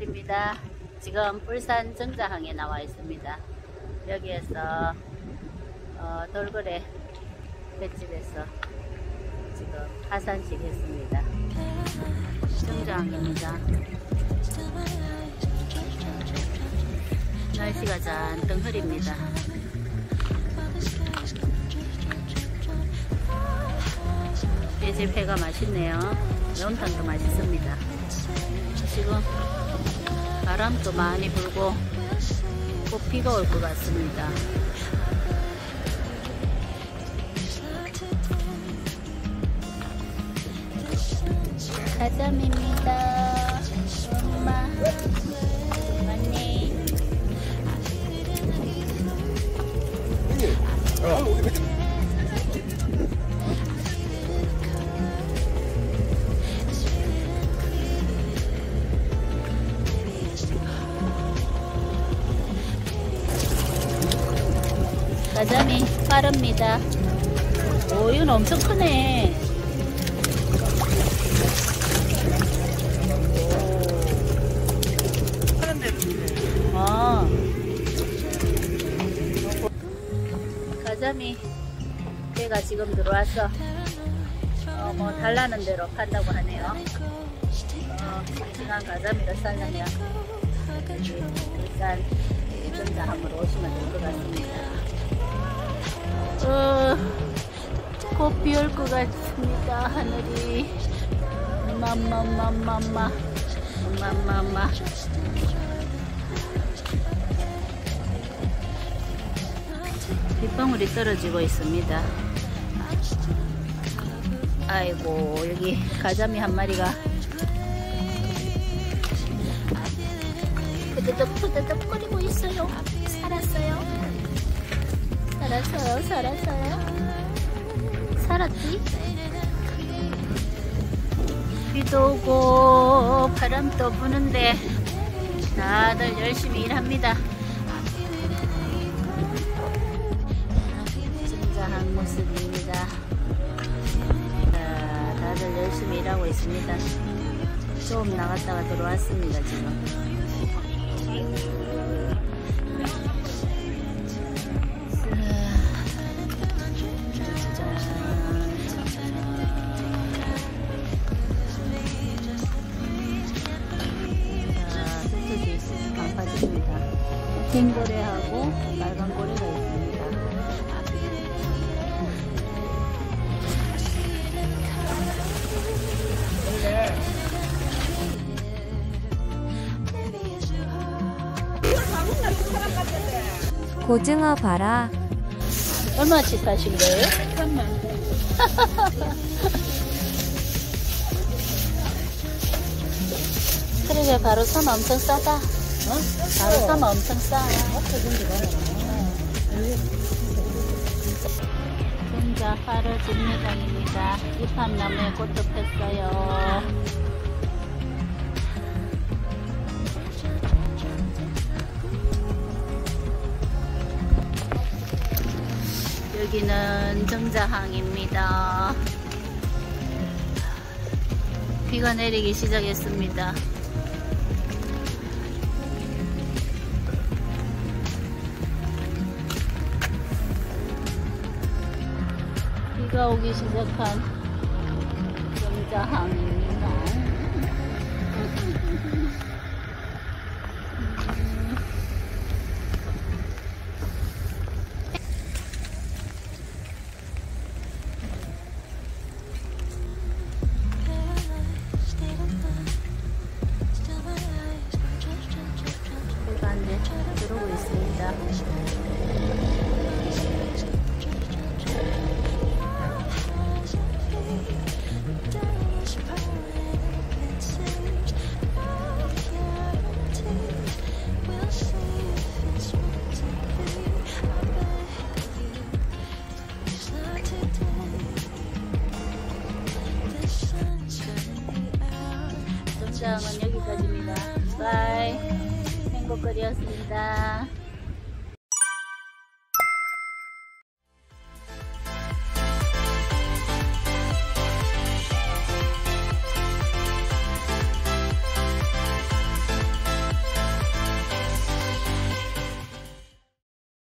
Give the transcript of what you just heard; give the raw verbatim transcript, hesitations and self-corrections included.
여러분들입니다. 지금 울산 정자항에 나와 있습니다. 여기에서 어, 돌고래 횟집에서 지금 하산식 했습니다. 정자항입니다. 날씨가 잔뜩 흐립니다. 돼지회가 맛있네요. 매운탕도 맛있습니다. 지금 바람도 많이 불고 곧 비가 올 것 같습니다. 가자미입니다. 엄마 맞네. 가자미 빠릅니다. 오, 이건 엄청 크네. 아, 가자미 배가 지금 들어와서 어, 뭐 달라는 대로 판다고 하네요. 어, 싱싱한 가자미를 살려면 일단 정자항으로 오시면 될 것 같습니다. 어, 곧 비 올 것 같습니다. 하늘이 마마마마마 마마마. 빗방울이 떨어지고 있습니다. 아이고, 여기 가자미 한 마리가 푸드득 푸드득 거리고 있어요. 살았어요. 살았어요. 살았어요. 살았지? 비도 오고 바람도 부는데 다들 열심히 일합니다. 정자항 모습입니다. 자, 다들 열심히 일하고 있습니다. 좀 나갔다가 들어왔습니다. 지금 흰 고래하고 빨간 고래가 있습니다. 고등어 봐라. 얼마치 사신 거예요? 삼만 원. 그러게 바로 사면 엄청 싸다. 어? 바로 사면 엄청 싸. 정자 화로 진매장입니다. 이판나무에 꽃도 폈어요. 여기는 정자항입니다. 비가 내리기 시작했습니다. 비가 오기 시작한 정자항입니다. 비가 이제 들어오고 있습니다. 정자항은 여기까지입니다. 바이. 행복거리였습니다.